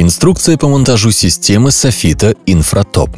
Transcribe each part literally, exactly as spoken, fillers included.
Инструкция по монтажу системы софита Infratop.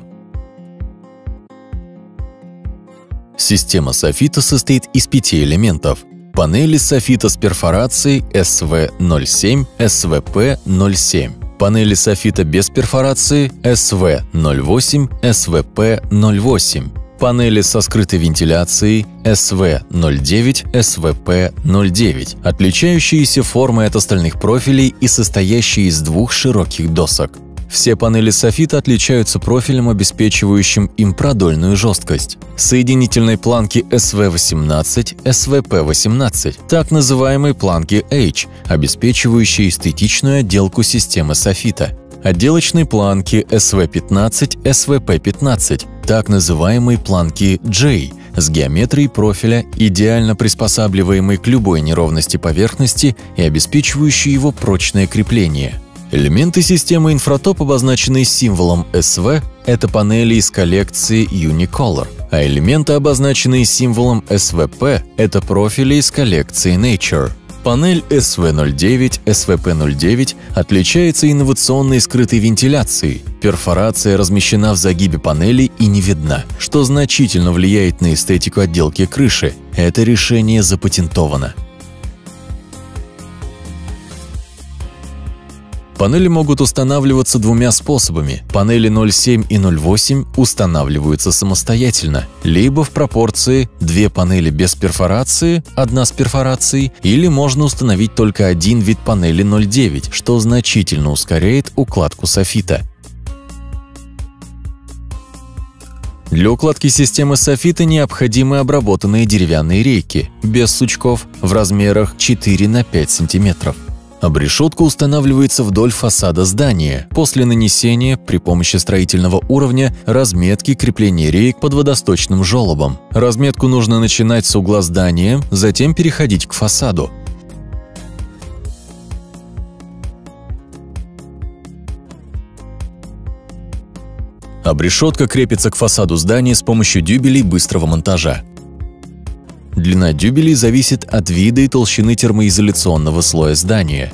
Система софита состоит из пяти элементов. Панели софита с перфорацией эс вэ ноль семь, эс вэ пэ ноль семь. Панели софита без перфорации эс вэ ноль восемь, эс вэ пэ ноль восемь. Панели со скрытой вентиляцией эс вэ ноль девять, эс вэ пэ ноль девять, отличающиеся формой от остальных профилей и состоящие из двух широких досок. Все панели софита отличаются профилем, обеспечивающим им продольную жесткость. Соединительной планки эс вэ восемнадцать, эс вэ пэ восемнадцать, так называемой планки H, обеспечивающей эстетичную отделку системы софита. Отделочной планки эс вэ пятнадцать, эс вэ пэ пятнадцать, так называемой планки J, с геометрией профиля, идеально приспосабливаемой к любой неровности поверхности и обеспечивающей его прочное крепление. Элементы системы Infratop, обозначенные символом эс вэ, это панели из коллекции Unicolor, а элементы, обозначенные символом эс вэ пэ, это профили из коллекции Nature. Панель эс вэ ноль девять, эс вэ пэ ноль девять отличается инновационной скрытой вентиляцией. Перфорация размещена в загибе панели и не видна, что значительно влияет на эстетику отделки крыши. Это решение запатентовано. Панели могут устанавливаться двумя способами. Панели ноль семь и ноль восемь устанавливаются самостоятельно, либо в пропорции две панели без перфорации, одна с перфорацией, или можно установить только один вид панели ноль девять, что значительно ускоряет укладку софита. Для укладки системы софита необходимы обработанные деревянные рейки, без сучков, в размерах четыре на пять сантиметров. Обрешетка устанавливается вдоль фасада здания после нанесения при помощи строительного уровня разметки крепления рейк под водосточным желобом. Разметку нужно начинать с угла здания, затем переходить к фасаду. Обрешетка крепится к фасаду здания с помощью дюбелей быстрого монтажа. Длина дюбелей зависит от вида и толщины термоизоляционного слоя здания.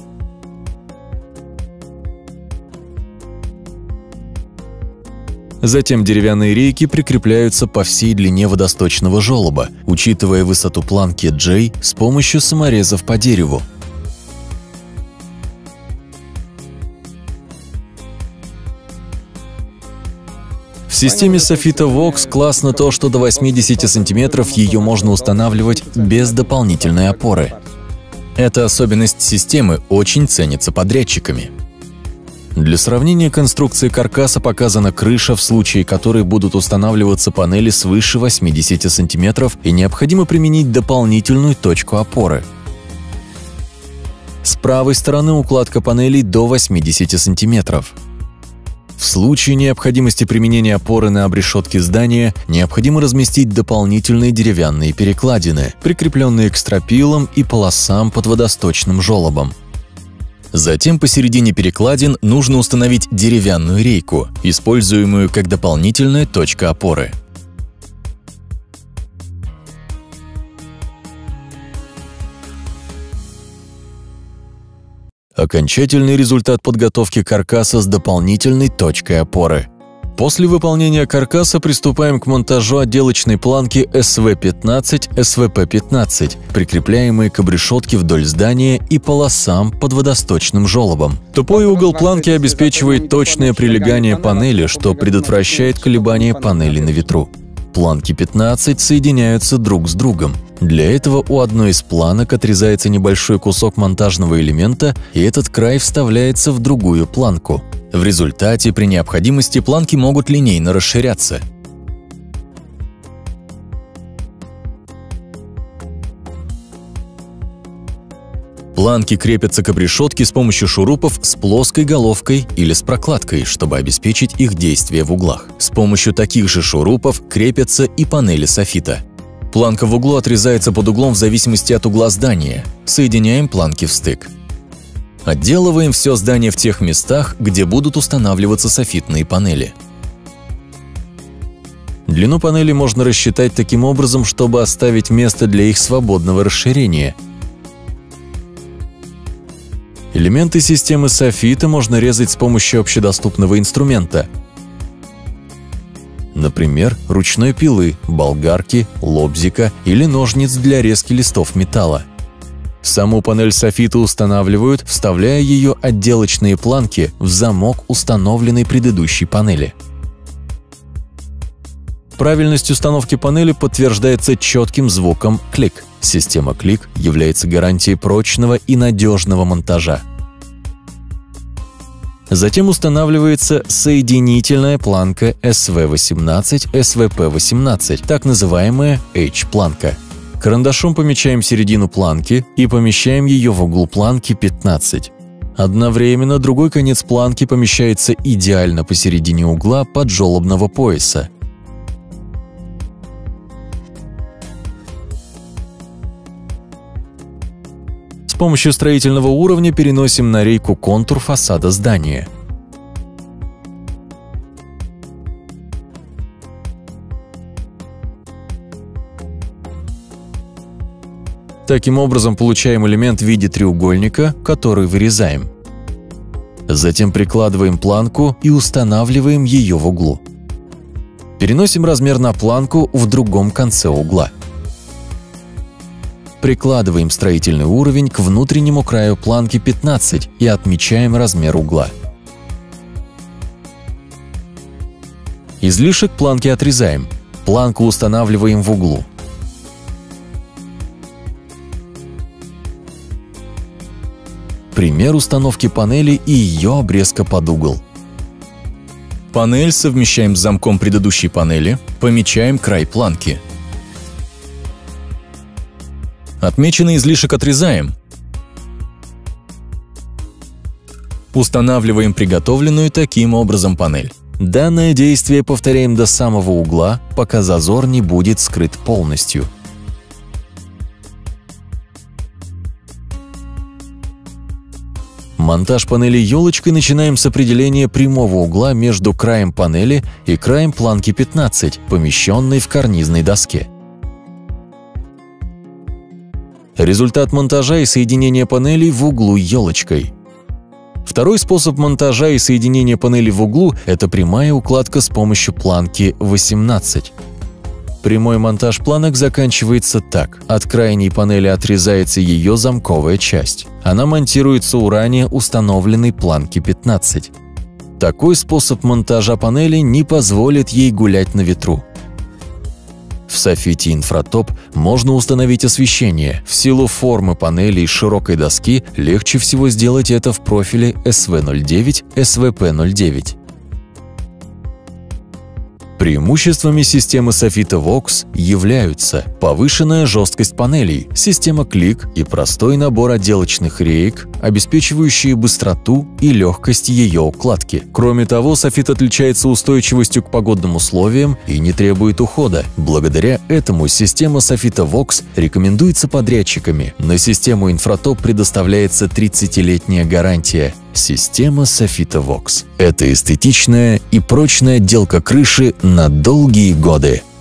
Затем деревянные рейки прикрепляются по всей длине водосточного желоба, учитывая высоту планки J с помощью саморезов по дереву. В системе софита Vox классно то, что до восьмидесяти сантиметров ее можно устанавливать без дополнительной опоры. Эта особенность системы очень ценится подрядчиками. Для сравнения конструкции каркаса показана крыша, в случае которой будут устанавливаться панели свыше восьмидесяти сантиметров, и необходимо применить дополнительную точку опоры. С правой стороны укладка панелей до восьмидесяти сантиметров. В случае необходимости применения опоры на обрешетке здания необходимо разместить дополнительные деревянные перекладины, прикрепленные к стропилам и полосам под водосточным желобом. Затем посередине перекладин нужно установить деревянную рейку, используемую как дополнительная точка опоры. Окончательный результат подготовки каркаса с дополнительной точкой опоры. После выполнения каркаса приступаем к монтажу отделочной планки эс вэ пятнадцать, эс вэ пэ пятнадцать, прикрепляемые к обрешетке вдоль здания и полосам под водосточным желобом. Тупой угол планки обеспечивает точное прилегание панели, что предотвращает колебания панели на ветру. Планки пятнадцать соединяются друг с другом. Для этого у одной из планок отрезается небольшой кусок монтажного элемента, и этот край вставляется в другую планку. В результате, при необходимости, планки могут линейно расширяться. Планки крепятся к обрешетке с помощью шурупов с плоской головкой или с прокладкой, чтобы обеспечить их действие в углах. С помощью таких же шурупов крепятся и панели софита. Планка в углу отрезается под углом в зависимости от угла здания. Соединяем планки в стык. Отделываем все здание в тех местах, где будут устанавливаться софитные панели. Длину панели можно рассчитать таким образом, чтобы оставить место для их свободного расширения. Элементы системы софита можно резать с помощью общедоступного инструмента. Например, ручной пилы, болгарки, лобзика или ножниц для резки листов металла. Саму панель софита устанавливают, вставляя ее отделочные планки в замок установленной предыдущей панели. Правильность установки панели подтверждается четким звуком «клик». Система «клик» является гарантией прочного и надежного монтажа. Затем устанавливается соединительная планка эс вэ восемнадцать эс вэ пэ восемнадцать, так называемая H-планка. Карандашом помечаем середину планки и помещаем ее в углу планки пятнадцать. Одновременно другой конец планки помещается идеально посередине угла поджелобного пояса. С помощью строительного уровня переносим на рейку контур фасада здания. Таким образом, получаем элемент в виде треугольника, который вырезаем. Затем прикладываем планку и устанавливаем ее в углу. Переносим размер на планку в другом конце угла. Прикладываем строительный уровень к внутреннему краю планки пятнадцать и отмечаем размер угла. Излишек планки отрезаем. Планку устанавливаем в углу. Пример установки панели и ее обрезка под угол. Панель совмещаем с замком предыдущей панели, помечаем край планки. Отмеченный излишек отрезаем. Устанавливаем приготовленную таким образом панель. Данное действие повторяем до самого угла, пока зазор не будет скрыт полностью. Монтаж панели елочкой начинаем с определения прямого угла между краем панели и краем планки пятнадцать, помещенной в карнизной доске. Результат монтажа и соединения панелей в углу елочкой. Второй способ монтажа и соединения панелей в углу – это прямая укладка с помощью планки восемнадцать. Прямой монтаж планок заканчивается так. От крайней панели отрезается ее замковая часть. Она монтируется у ранее установленной планки пятнадцать. Такой способ монтажа панели не позволит ей гулять на ветру. В софите инфратоп можно установить освещение. В силу формы панели и широкой доски легче всего сделать это в профиле эс вэ ноль девять эс вэ пэ ноль девять. Преимуществами системы софита Vox являются повышенная жесткость панелей, система клик и простой набор отделочных реек, обеспечивающие быстроту и легкость ее укладки. Кроме того, софит отличается устойчивостью к погодным условиям и не требует ухода. Благодаря этому система софита Vox рекомендуется подрядчиками. На систему инфратоп предоставляется тридцатилетняя гарантия. Система софита Vox – это эстетичная и прочная отделка крыши на долгие годы.